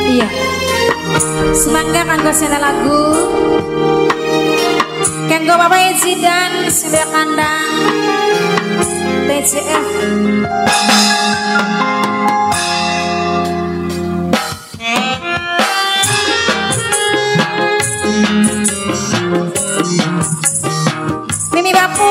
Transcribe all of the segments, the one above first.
Iya. Semangga kanggo sena lagu. Kanggo Bapak Zidan sudah kandang. TCF. Mimi Bapu.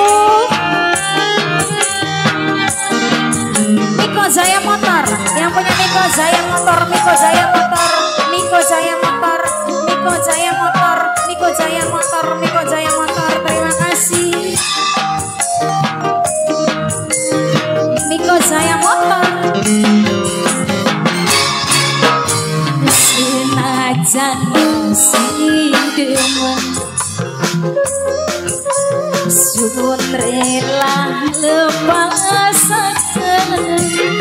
Miko Jaya Motor, yang punya Miko Jaya Motor, Miko Jaya Motor, Miko Jaya Motor, Miko Jaya Motor, Miko Jaya Motor, Miko Jaya Motor, terima kasih. Miko Jaya Motor. Senajan si demen suwun rela lepasaken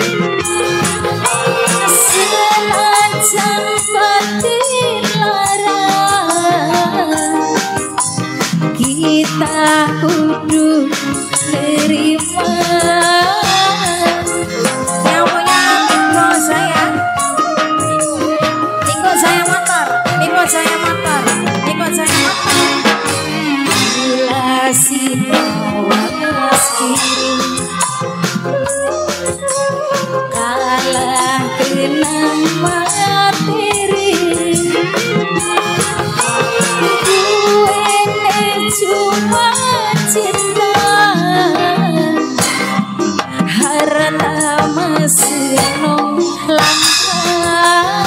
senajan batin lara kita kudu nerima. Yang punya Miko saya Miko Jaya Motor, Miko Jaya Motor, Miko Jaya Motor. Si bawas kiri kalah kenang materi duene cuma cinta harta masih nong langkah.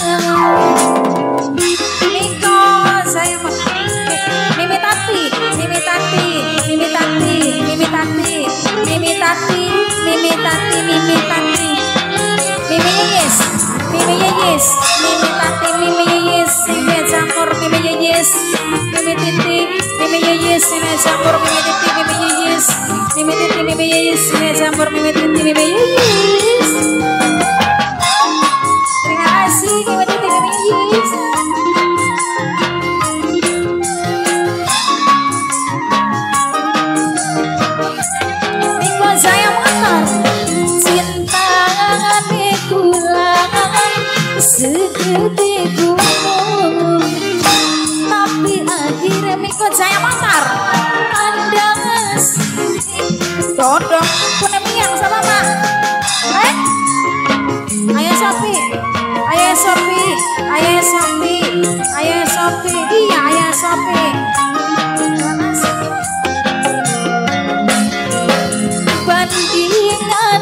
Miko saya Mimi Tati, Mimi Tati, Mimi Tati, Mimi Tati, Mimi Tati, Mimi Tati, Mimi Tati, Mimi Yeyes, Mimi Yeyes, Mimi Tati, Mimi Yeyes, Mimi campur, Mimi Yeyes, Mimi Titi, Mimi Yeyes, Mimi campur, Mimi Titi, Mimi Yeyes, Mimi Titi, Mimi Yeyes, Mimi campur, Mimi Titi, Mimi Yeyes. Terima kasih, Mimi Titi, Mimi Yeyes. Saya motor cinta dikulang segede gunung tapi akhirnya Miko Jaya Motor kandas dodong punya yang sama mak ayo Sopi ayo Sopi ayo Sopi ayo Sopi iya ayo Sopi. Bandingan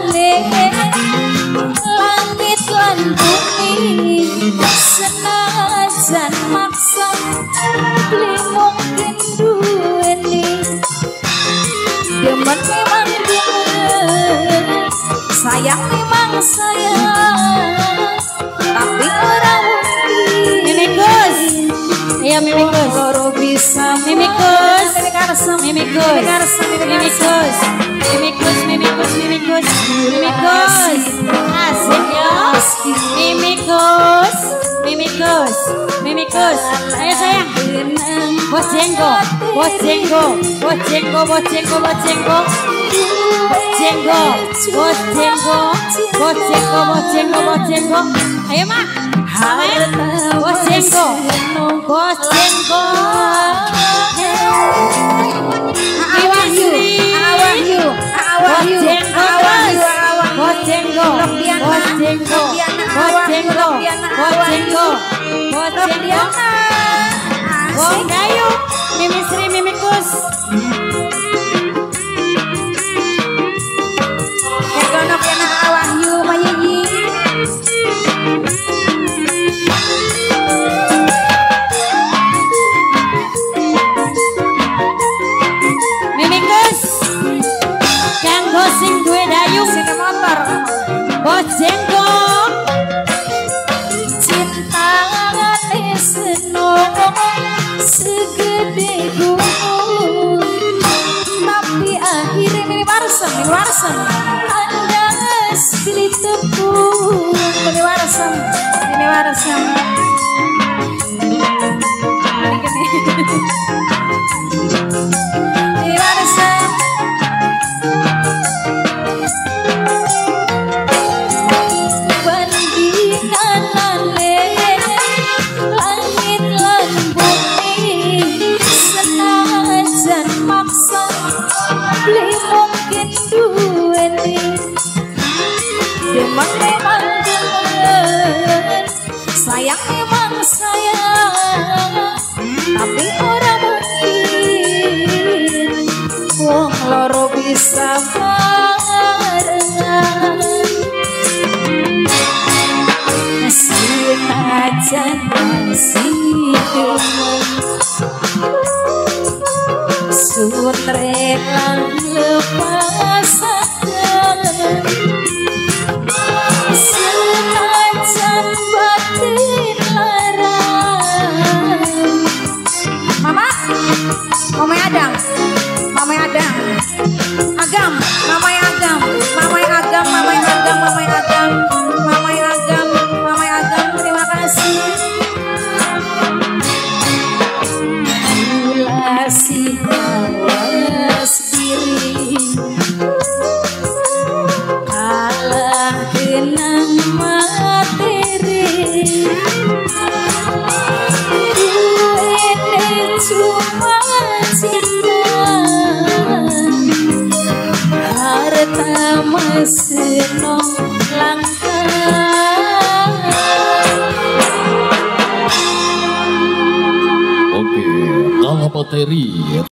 langit lan bumi senajan maksa beli mungkin duweni demen memang demen sayang memang sayang tapi orang mungkin Mimikus iya Mimikus loro bisa Mimikus Mimikus Mimikus Mimikus Mimikus, Mimikus, Mimikus, Mimikus, asik ya, Mimikus, Mimikus, Mimikus, ayo sayang, Bos Jenggo, Bos Jenggo, Bos Jenggo, Bos Jenggo, Bos Jenggo, Bos Jenggo, Bos Jenggo, Bos Jenggo, Bos Jenggo, Bos Jenggo, ayo mak, Bos Jenggo, Bos Jenggo. Mimi Sri Mimikus Kegonok yana Wahyu Mayiyi Mimikus kanggo sing duwe dayung sing motor Bos Jenggo cinta senong segede gunung tapi akhirnya Mimi Warsen andas pilih tepung Mimi Warsen bandingan Sutrelang lepasan senajan batin larang. Mama Adang, Mama Adang, Agam, Mama Agam, Mama Agam, Mama Agam, Mama Agam, Mama Agam, Mama Agam, terima kasih. Kasih awas diri kalah kenang materi ini cuma cinta harta mesenong langkah. Oke, kalah materi.